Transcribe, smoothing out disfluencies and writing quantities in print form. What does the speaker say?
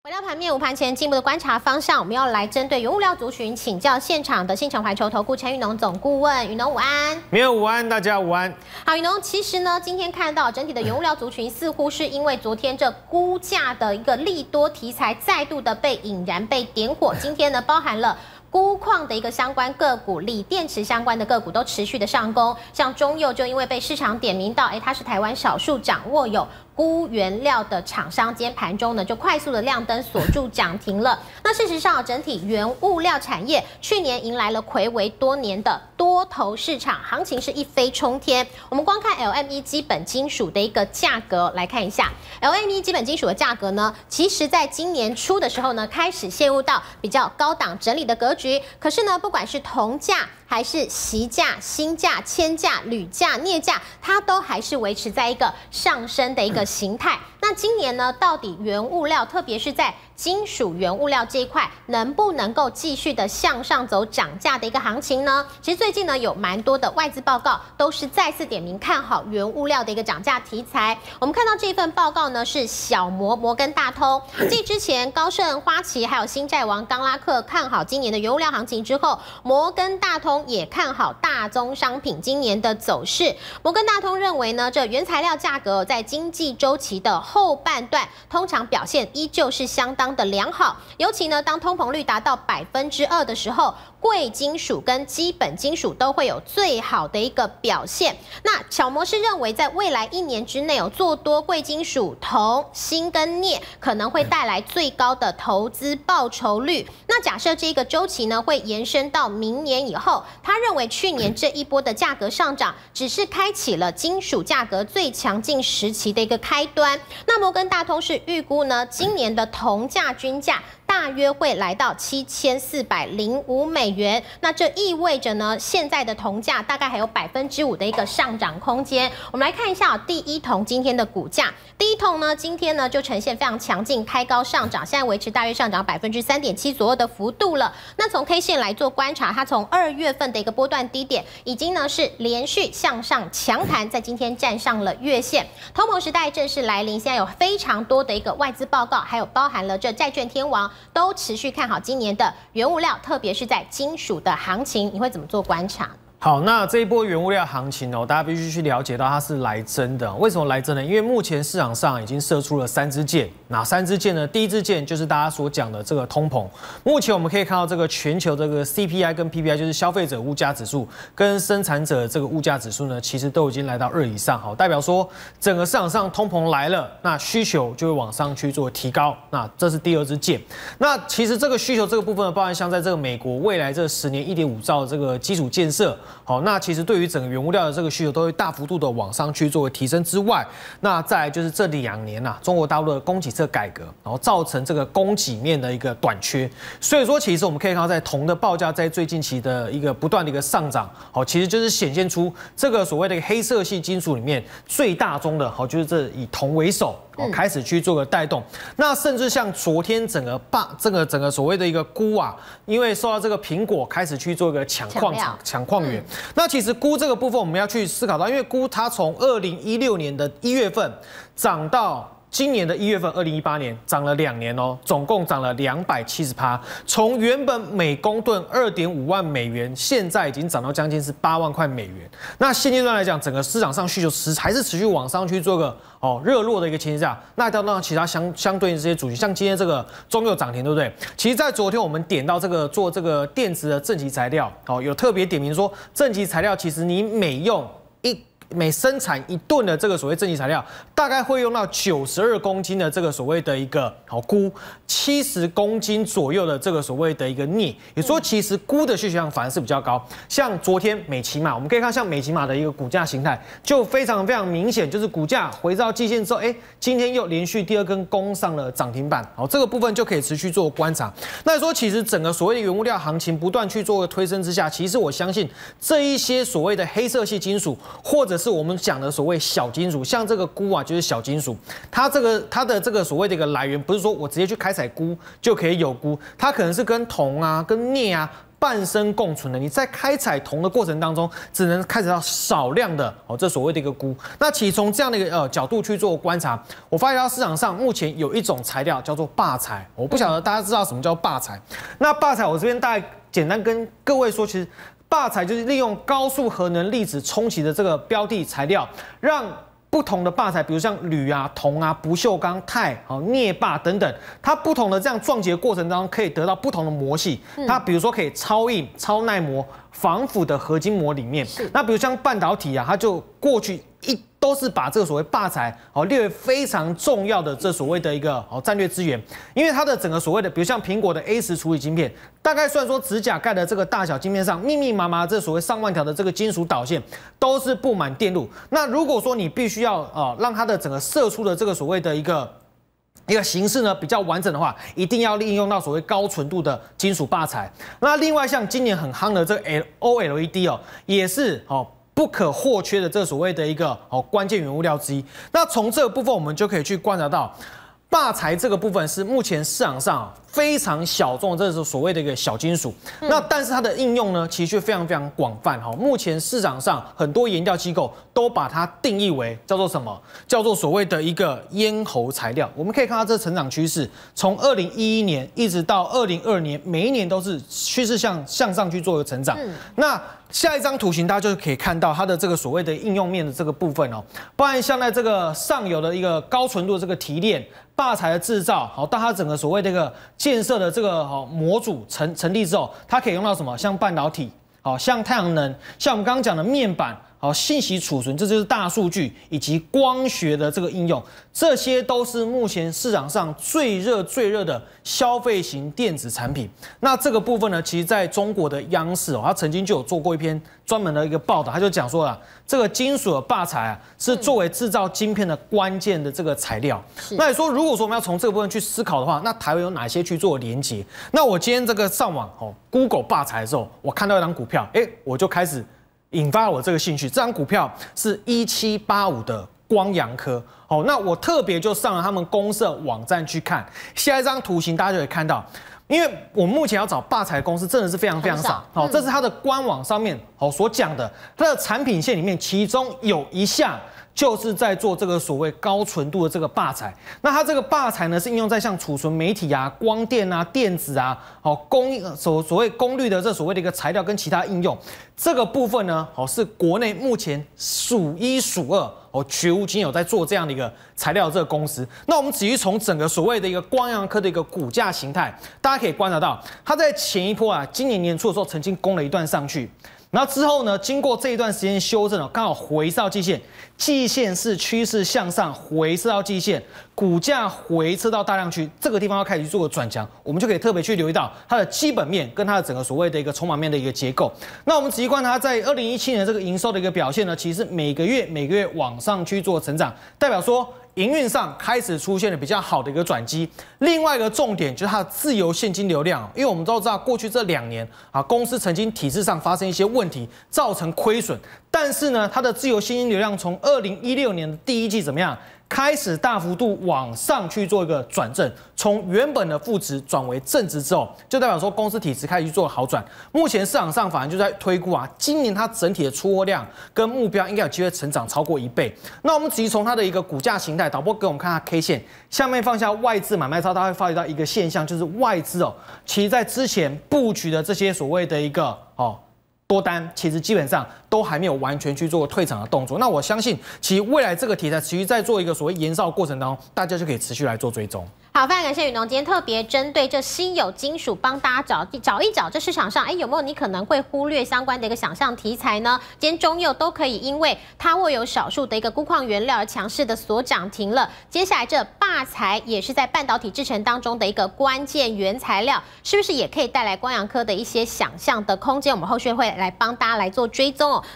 回到盘面，午盘前进一步的观察方向，我们要来针对原物料族群请教现场的信诚环球投顾陈裕农总顾问。裕农午安， 没有午安，大家午安。 好，裕农，其实呢，今天看到整体的原物料族群似乎是因为昨天这估价的一个利多题材再度的被引燃、被点火，今天呢包含了钴矿的一个相关个股、锂电池相关的个股都持续的上攻，像中佑就因为被市场点名到，它是台湾少数掌握有钴原料的厂商，今天盘中呢就快速的亮灯锁住涨停了。那事实上，整体原物料产业去年迎来了睽违多年的多头市场，行情是一飞冲天。我们光看 LME 基本金属的一个价格来看一下 ，LME 基本金属的价格呢，其实在今年初的时候呢，开始陷入到比较高档整理的格局。可是呢，不管是铜价还是锡价、锌价、铅价、铝价、镍价，它都还是维持在一个上升的一个形态。那今年呢，到底原物料，特别是在金属原物料这一块，能不能够继续的向上走涨价的一个行情呢？其实最近呢，有蛮多的外资报告都是再次点名看好原物料的一个涨价题材。我们看到这份报告呢，是小摩根大通继之前高盛、花旗还有新债王冈拉克看好今年的原物料行情之后，摩根大通也看好大宗商品今年的走势。摩根大通认为呢，这原材料价格在经济周期的后半段，通常表现依旧是相当的良好，尤其呢，当通膨率达到2%的时候，贵金属跟基本金属都会有最好的一个表现。那小摩是认为，在未来1年之内做多贵金属、铜、锌跟镍，可能会带来最高的投资报酬率。那假设这个周期呢，会延伸到明年以后，他认为去年这一波的价格上涨，只是开启了金属价格最强劲时期的一个开端。那摩根大通是预估呢，今年的铜价均价大约会来到7405美元，那这意味着呢，现在的铜价大概还有5%的一个上涨空间。我们来看一下第一铜今天的股价，第一铜呢，今天呢就呈现非常强劲，开高上涨，现在维持大约上涨3.7%左右的幅度了。那从 K 线来做观察，它从2月份的一个波段低点，已经呢是连续向上强弹，在今天站上了月线，通膨时代正式来临。现在有非常多的一个外资报告，还有包含了这债券天王，都持续看好今年的原物料，特别是在金属的行情，你会怎么做观察？ 好，那这一波原物料行情大家必须去了解到它是来真的。为什么来真呢？因为目前市场上已经射出了3支箭，哪3支箭呢？第一支箭就是大家所讲的这个通膨。目前我们可以看到这个全球这个 CPI 跟 PPI， 就是消费者物价指数跟生产者这个物价指数呢，其实都已经来到2以上，好，代表说整个市场上通膨来了，那需求就会往上去做提高。那这是第二支箭。那其实这个需求这个部分，包含像在这个美国未来这10年1.5兆的这个基础建设。好，那其实对于整个原物料的这个需求都会大幅度的往上去作为提升之外，那再来就是这2年中国大陆的供给侧改革，然后造成这个供给面的一个短缺，所以说其实我们可以看到，在铜的报价在最近期的一个不断的一个上涨，好，其实就是显现出这个所谓的一个黑色系金属里面最大宗的，好，就是这以铜为首。开始去做个带动，那甚至像昨天整个所谓的一个钴因为受到这个苹果开始去做一个抢矿源，那其实钴这个部分我们要去思考到，因为钴它从2016年的1月份涨到今年的1月份，2018年涨了2年总共涨了270%，从原本每公吨2.5万美元，现在已经涨到将近是8万块美元。那现阶段来讲，整个市场上需求还是持续往上去做个热络的一个情形下，那到其他相对应这些主题，像今天这个中佑涨停，对不对？其实，在昨天我们点到这个做这个电池的正极材料，有特别点名说，正极材料其实你每生产1吨的这个所谓正极材料，大概会用到92公斤的这个所谓的一个钴，70公斤左右的这个所谓的一个镍，也说其实钴的需求量反而是比较高。像昨天美骑马，我们可以看像美骑马的一个股价形态，就非常明显，就是股价回到季线之后，今天又连续第2根攻上了涨停板，好，这个部分就可以持续做观察。那说其实整个所谓的原物料行情不断去做推升之下，其实我相信这一些所谓的黑色系金属或者是我们讲的所谓小金属，像这个钴就是小金属，它的这个所谓的一个来源，不是说我直接去开采钴就可以有钴，它可能是跟铜跟镍半生共存的，你在开采铜的过程当中，只能开采到少量的这所谓的一个钴。那其实从这样的一个角度去做观察，我发现到市场上目前有一种材料叫做霸材，我不晓得大家知道什么叫霸材。那霸材我这边大概简单跟各位说，其实霸材就是利用高速核能粒子冲击的这个标的材料，让不同的霸材，比如像铝啊、铜啊、不锈钢、钛、镍霸等等，它不同的这样撞击的过程当中，可以得到不同的膜系。它比如说可以超硬、超耐磨、防腐的合金膜里面。那比如像半导体啊，它就过去都是把这个所谓霸材列为非常重要的这所谓的一个战略资源，因为它的整个所谓的，比如像苹果的 A10处理晶片，大概算说指甲盖的这个大小晶片上，密密麻麻这所谓上万条的这个金属导线都是布满电路。那如果说你必须要让它的整个射出的这个所谓的一个形式呢比较完整的话，一定要利用到所谓高纯度的金属霸材。那另外像今年很夯的这个 OLED 也是不可或缺的这所谓的一个关键原物料之一。那从这个部分我们就可以去观察到，霸材这个部分是目前市场上非常小众的，这是所谓的一个小金属。那但是它的应用呢，其实却非常非常广泛。目前市场上很多研调机构都把它定义为叫做什么？叫做所谓的一个咽喉材料。我们可以看到这成长趋势，从2011年一直到2022年，每一年都是趋势向上去做一个成长。那下一张图形，大家就可以看到它的这个所谓的应用面的这个部分包含像在这个上游的一个高纯度的这个提炼、霸材的制造，到它整个所谓的一个建设的这个模组成立之后，它可以用到什么？像半导体，像太阳能，像我们刚刚讲的面板。信息储存，这就是大数据以及光学的这个应用，这些都是目前市场上最热的消费型电子产品。那这个部分呢，其实在中国的央视它曾经就有做过一篇专门的一个报道，他就讲说了，这个金属的霸材是作为制造晶片的关键的这个材料。那你说，如果说我们要从这个部分去思考的话，那台湾有哪些去做连结？那我今天这个上网Google 霸材的时候，我看到一张股票，我就开始引发了我这个兴趣。这张股票是1785的光阳科。那我特别就上了他们公司的网站去看。下一张图形大家就可以看到，因为我目前要找霸材公司真的是非常非常少。这是它的官网上面所讲的，它的产品线里面，其中有一项就是在做这个所谓高纯度的这个霸材。那它这个霸材呢，是应用在像储存媒体啊、光电啊、电子啊、所谓功率的这所谓的一个材料跟其他应用。这个部分呢，是国内目前数一数二绝无仅有在做这样的一个材料的这个公司。那我们至于从整个所谓的一个光阳科的一个股价形态，大家可以观察到，它在前一波今年年初的时候曾经攻了一段上去。然后之后呢，经过这一段时间修正刚好回撤到季线，季线是趋势向上，回撤到季线，股价回撤到大量区，这个地方要开始去做个转强，我们就可以特别去留意到它的基本面跟它的整个所谓的一个筹码面的一个结构。那我们仔细观察它在2017年这个营收的一个表现呢，其实每个月往上去做成长，代表说营运上开始出现了比较好的一个转机。另外一个重点就是它的自由现金流量，因为我们都知道过去这2年公司曾经体制上发生一些问题，造成亏损，但是呢，它的自由现金流量从2016年的第一季怎么样？开始大幅度往上去做一个转正，从原本的负值转为正值之后，就代表说公司体质开始去做好转。目前市场上反而就在推估今年它整体的出货量跟目标应该有机会成长超过1倍。那我们只从它的一个股价形态，导播给我们看它 K 线，下面放下外资买卖超，大家会发觉到一个现象，就是外资其实在之前布局的这些所谓的一个多单，其实基本上都还没有完全去做退场的动作。那我相信，其实未来这个题材持续在做一个所谓延烧过程当中，大家就可以持续来做追踪。 好，非常感谢宇农今天特别针对这稀有金属，帮大家找一找这市场上，有没有你可能会忽略相关的一个想象题材呢？今天中佑都可以，因为它握有少数的一个钴矿原料而强势的所涨停了。接下来这霸材也是在半导体制程当中的一个关键原材料，是不是也可以带来光阳科的一些想象的空间？我们后续会来帮大家来做追踪